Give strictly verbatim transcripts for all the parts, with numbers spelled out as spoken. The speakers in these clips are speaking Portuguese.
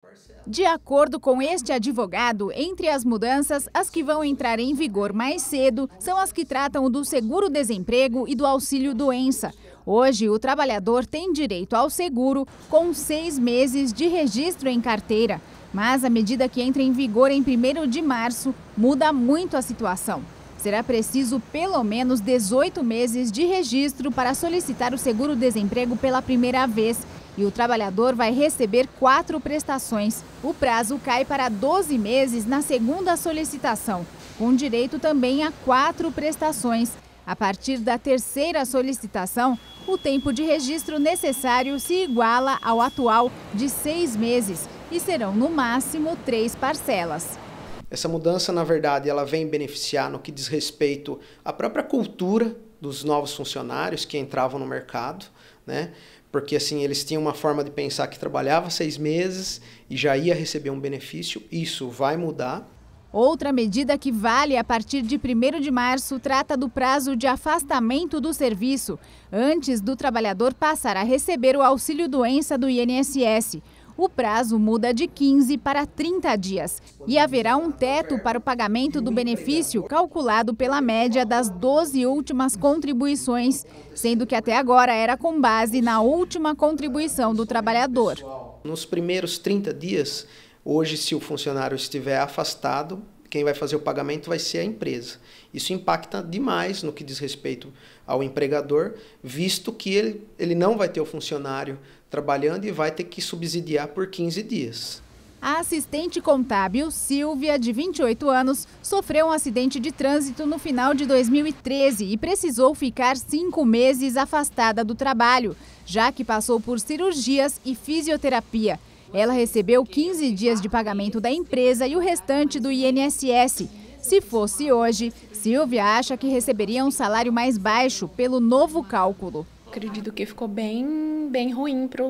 De acordo com este advogado, entre as mudanças, as que vão entrar em vigor mais cedo são as que tratam do seguro-desemprego e do auxílio-doença. Hoje, o trabalhador tem direito ao seguro com seis meses de registro em carteira. Mas a medida que entra em vigor em primeiro de março muda muito a situação. Será preciso pelo menos dezoito meses de registro para solicitar o seguro-desemprego pela primeira vez. E o trabalhador vai receber quatro prestações. O prazo cai para doze meses na segunda solicitação, com direito também a quatro prestações. A partir da terceira solicitação, o tempo de registro necessário se iguala ao atual de seis meses e serão, no máximo, três parcelas. Essa mudança, na verdade, ela vem beneficiar no que diz respeito à própria cultura dos novos funcionários que entravam no mercado, né? Porque assim, eles tinham uma forma de pensar que trabalhava seis meses e já ia receber um benefício. Isso vai mudar. Outra medida que vale a partir de primeiro de março trata do prazo de afastamento do serviço, antes do trabalhador passar a receber o auxílio-doença do I N S S. O prazo muda de quinze para trinta dias e haverá um teto para o pagamento do benefício calculado pela média das doze últimas contribuições, sendo que até agora era com base na última contribuição do trabalhador. Nos primeiros trinta dias, hoje, se o funcionário estiver afastado, quem vai fazer o pagamento vai ser a empresa. Isso impacta demais no que diz respeito ao empregador, visto que ele, ele não vai ter o funcionário trabalhando e vai ter que subsidiar por quinze dias. A assistente contábil Silvia, de vinte e oito anos, sofreu um acidente de trânsito no final de dois mil e treze e precisou ficar cinco meses afastada do trabalho, já que passou por cirurgias e fisioterapia. Ela recebeu quinze dias de pagamento da empresa e o restante do I N S S. Se fosse hoje, Silvia acha que receberia um salário mais baixo pelo novo cálculo. Acredito que ficou bem, bem ruim para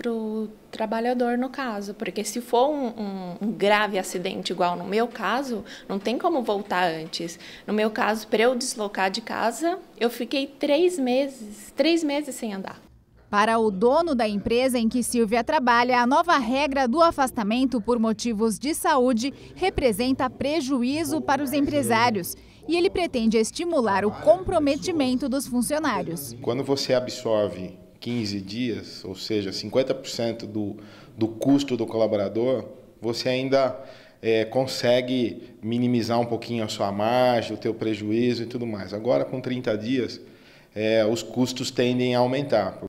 o trabalhador no caso, porque se for um, um, um grave acidente igual no meu caso, não tem como voltar antes. No meu caso, para eu deslocar de casa, eu fiquei três meses, três meses sem andar. Para o dono da empresa em que Silvia trabalha, a nova regra do afastamento por motivos de saúde representa prejuízo para os empresários. E ele pretende estimular o comprometimento dos funcionários. Quando você absorve quinze dias, ou seja, cinquenta por cento do, do custo do colaborador, você ainda é, consegue minimizar um pouquinho a sua margem, o teu prejuízo e tudo mais. Agora, com trinta dias, é, os custos tendem a aumentar.